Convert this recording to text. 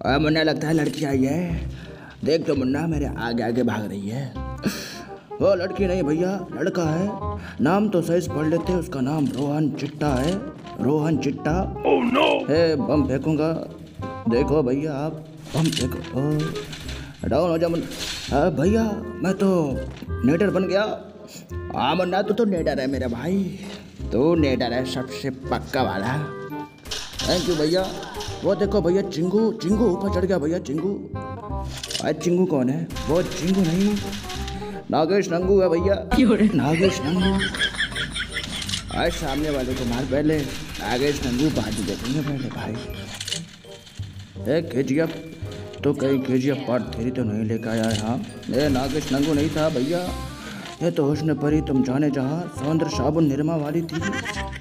मुन्ना लगता है लड़की आई है। देख तो मुन्ना मेरे आगे आगे भाग रही है। वो लड़की नहीं भैया, लड़का है। नाम तो सही से पढ़ लेते, उसका नाम रोहन चिट्टा है। रोहन चिट्टा। Oh no! है बम फेंकूंगा, देखो भैया आप बम फेंको। डाउन हो जा मुन्ना। भैया मैं तो नेडर बन गया। हाँ मुन्ना तू तो नेडर है मेरा भाई, तू नेडर है सबसे पक्का वाला। थैंक यू भैया। वो देखो भैया चिंगू, चिंगू ऊपर चढ़ गया भैया चिंगू। अरे चिंगू कौन है? वो चिंगू नहीं, नागेश नंगू है भैया, नागेश नंगू। आज सामने वाले को मार पहले, नागेश नंगू बाद में देखेंगे पहले भाई। ए केजीएफ तो कहीं केजीएफ पार्ट 3 तो नहीं लेकर आया है। हाँ ये नागेश नंगू नहीं था भैया, ये तो हुस्न परी तुम जाने जहाँ सौंदर्य साबुन निरमा वाली थी।